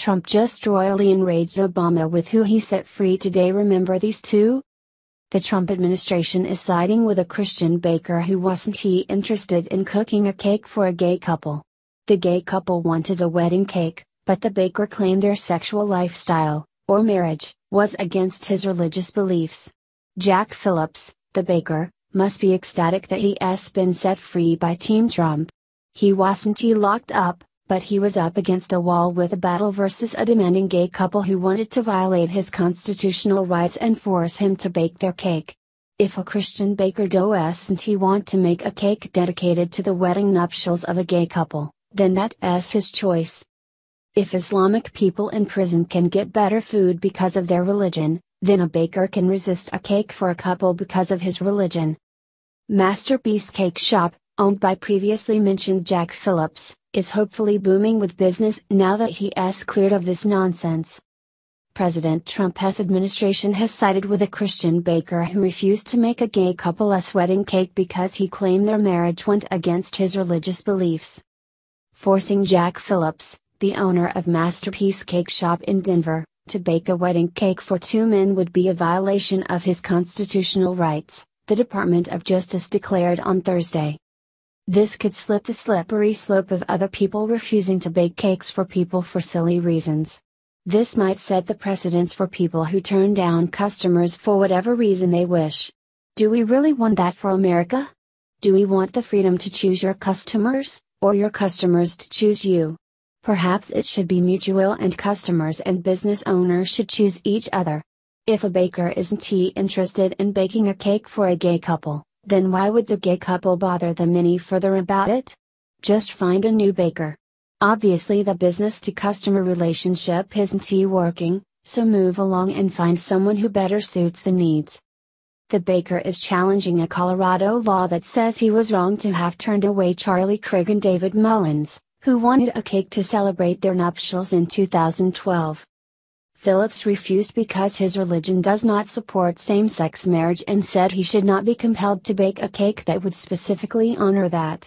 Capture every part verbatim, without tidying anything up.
Trump just royally enraged Obama with who he set free today. Remember these two? The Trump administration is siding with a Christian baker who wasn't he interested in cooking a cake for a gay couple. The gay couple wanted a wedding cake, but the baker claimed their sexual lifestyle, or marriage, was against his religious beliefs. Jack Phillips, the baker, must be ecstatic that he has been set free by Team Trump. He wasn't he locked up, but he was up against a wall with a battle versus a demanding gay couple who wanted to violate his constitutional rights and force him to bake their cake. If a Christian baker doesn't he want to make a cake dedicated to the wedding nuptials of a gay couple, then that's his choice. If Islamic people in prison can get better food because of their religion, then a baker can resist a cake for a couple because of his religion. Masterpiece Cake Shop, owned by previously mentioned Jack Phillips, is hopefully booming with business now that he has cleared of this nonsense. President Trump's administration has sided with a Christian baker who refused to make a gay couple's wedding cake because he claimed their marriage went against his religious beliefs. Forcing Jack Phillips, the owner of Masterpiece Cake Shop in Denver, to bake a wedding cake for two men would be a violation of his constitutional rights, the Department of Justice declared on Thursday. This could slip the slippery slope of other people refusing to bake cakes for people for silly reasons. This might set the precedents for people who turn down customers for whatever reason they wish. Do we really want that for America? Do we want the freedom to choose your customers, or your customers to choose you? Perhaps it should be mutual and customers and business owners should choose each other. If a baker isn't he interested in baking a cake for a gay couple, then why would the gay couple bother them any further about it? Just find a new baker. Obviously the business to customer relationship isn't he working, so move along and find someone who better suits the needs. The baker is challenging a Colorado law that says he was wrong to have turned away Charlie Craig and David Mullins, who wanted a cake to celebrate their nuptials in two thousand twelve. Phillips refused because his religion does not support same-sex marriage and said he should not be compelled to bake a cake that would specifically honor that.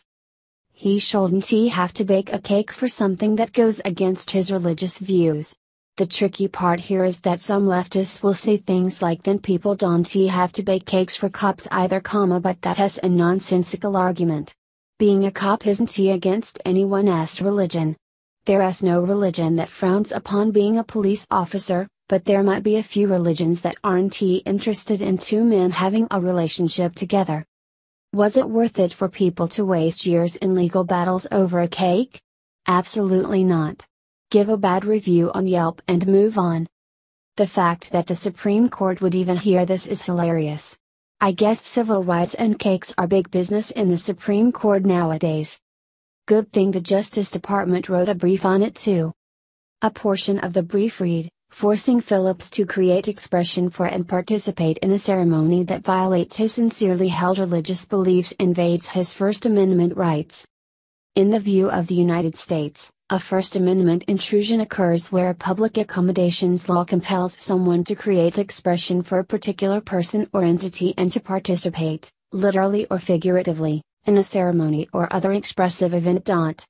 He shouldn't he have to bake a cake for something that goes against his religious views. The tricky part here is that some leftists will say things like then people don't he have to bake cakes for cops either, comma, but that's a nonsensical argument. Being a cop isn't he against anyone's religion. There is no religion that frowns upon being a police officer, but there might be a few religions that aren't he interested in two men having a relationship together. Was it worth it for people to waste years in legal battles over a cake? Absolutely not. Give a bad review on Yelp and move on. The fact that the Supreme Court would even hear this is hilarious. I guess civil rights and cakes are big business in the Supreme Court nowadays. Good thing the Justice Department wrote a brief on it too. A portion of the brief read, forcing Phillips to create expression for and participate in a ceremony that violates his sincerely held religious beliefs invades his First Amendment rights. In the view of the United States, a First Amendment intrusion occurs where a public accommodations law compels someone to create expression for a particular person or entity and to participate, literally or figuratively, in a ceremony or other expressive event.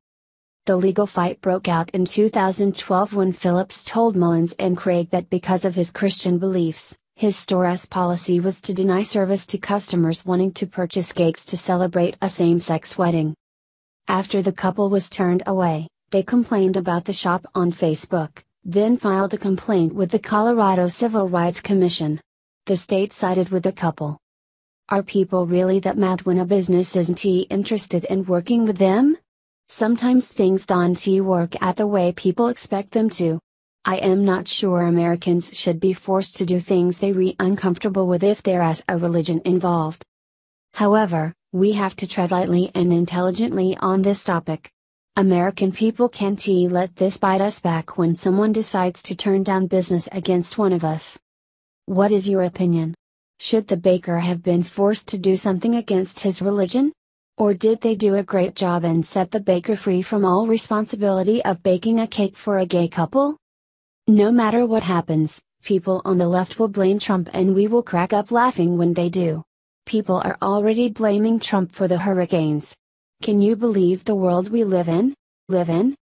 The legal fight broke out in two thousand twelve when Phillips told Mullins and Craig that because of his Christian beliefs, his store's policy was to deny service to customers wanting to purchase cakes to celebrate a same-sex wedding. After the couple was turned away, they complained about the shop on Facebook, then filed a complaint with the Colorado Civil Rights Commission. The state sided with the couple. Are people really that mad when a business isn't he interested in working with them? Sometimes things don't he work out the way people expect them to. I am not sure Americans should be forced to do things they re uncomfortable with if there is a religion involved. However, we have to tread lightly and intelligently on this topic. American people can't he let this bite us back when someone decides to turn down business against one of us. What is your opinion? Should the baker have been forced to do something against his religion? Or did they do a great job and set the baker free from all responsibility of baking a cake for a gay couple? No matter what happens, people on the left will blame Trump and we will crack up laughing when they do. People are already blaming Trump for the hurricanes. Can you believe the world we live in? Live in?